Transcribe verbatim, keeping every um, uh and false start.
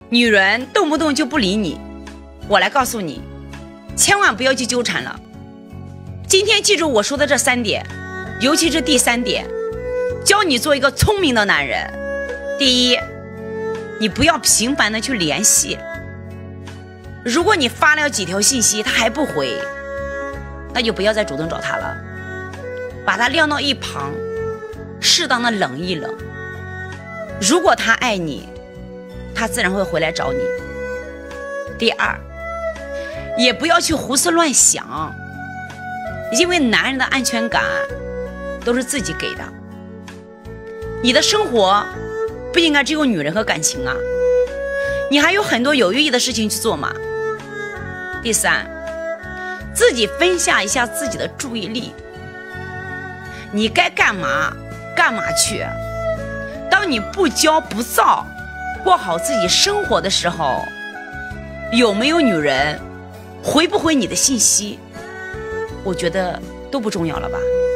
女人动不动就不理你，我来告诉你，千万不要去纠缠了。今天记住我说的这三点，尤其是第三点，教你做一个聪明的男人。第一，你不要频繁的去联系。如果你发了几条信息他还不回，那就不要再主动找他了，把他晾到一旁，适当的冷一冷。如果他爱你，他自然会回来找你。第二，也不要去胡思乱想，因为男人的安全感都是自己给的。你的生活不应该只有女人和感情啊，你还有很多有意义的事情去做嘛。第三，自己分下一下自己的注意力，你该干嘛干嘛去。当你不骄不躁，过好自己生活的时候，有没有女人回不回你的信息，我觉得都不重要了吧。